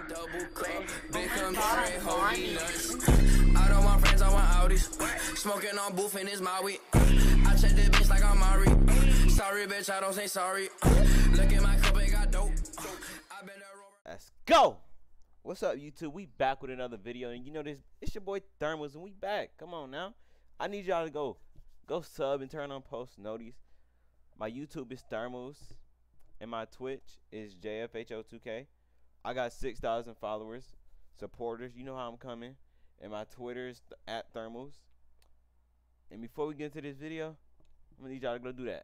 Double cup, big straight, holy nuts. I don't want friends, I want Audis. Smoking on booth in his Maui. I check the bitch like I'm Mari. Sorry, bitch, I don't say sorry. Look at my cup, it got dope. I been there. Let's go. What's up, YouTube? We back with another video, and you know this. It's your boy Thermals, and we back. Come on now. I need y'all to go sub and turn on post notice. My YouTube is Thermals, and my Twitch is JFHO2K. I got 6,000 followers, supporters. You know how I'm coming. And my Twitter is @Thermals. And before we get into this video, I'm gonna need y'all to go do that.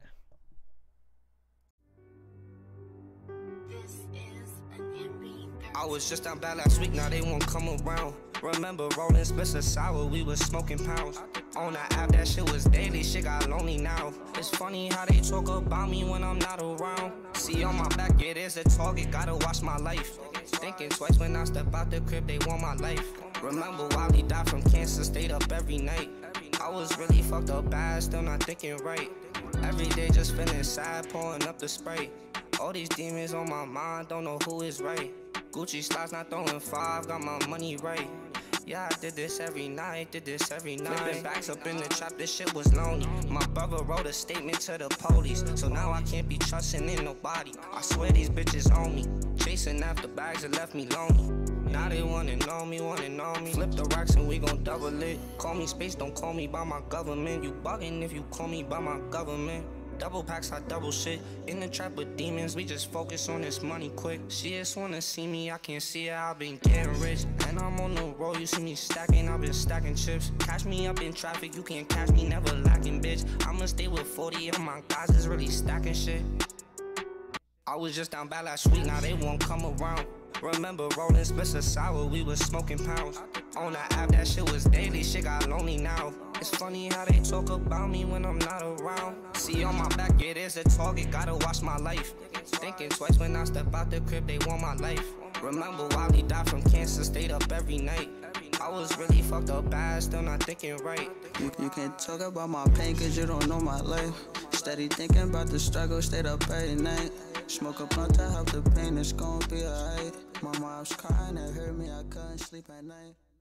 I was just down bad last week, now they won't come around. Remember rolling splits of sour, we was smoking pounds. On the app, that shit was daily, shit got lonely now. It's funny how they talk about me when I'm not around. See on my back, it is a target, gotta watch my life. Thinking twice when I step out the crib, they want my life. Remember Wally died from cancer, stayed up every night. I was really fucked up bad, still not thinking right. Every day just feeling sad, pouring up the Sprite. All these demons on my mind, don't know who is right. Gucci slides not throwing 5, got my money right. Yeah, I did this every night, Flipping backs up in the trap, this shit was lonely. My brother wrote a statement to the police, so now I can't be trusting in nobody. I swear these bitches own me. Chasing after bags that left me lonely. Now they wanna know me. Flip the racks and we gon' double it. Call me space, don't call me by my government. You bugging if you call me by my government. Double packs, I double shit. In the trap with demons, we just focus on this money quick. She just wanna see me, I can't see her, I've been getting rich. And I'm on the road, you see me stacking, I've been stacking chips. Catch me up in traffic, you can't catch me, never lacking, bitch. I'ma stay with 40 of my guys is really stacking shit. I was just down bad last week, now they won't come around. Remember rolling splits of sour, we was smoking pounds. On the app, that shit was daily, shit got lonely now. It's funny how they talk about me when I'm not around. See on my back, it is a target, gotta watch my life. Thinking twice when I step out the crib, they want my life. Remember Wally died from cancer, stayed up every night. I was really fucked up bad, still not thinking right. You can't talk about my pain cause you don't know my life. Steady thinking about the struggle, stayed up every night. Smoke a blunt to help the pain, it's gon' be alright. My mom's crying, it hurt me, I couldn't sleep at night.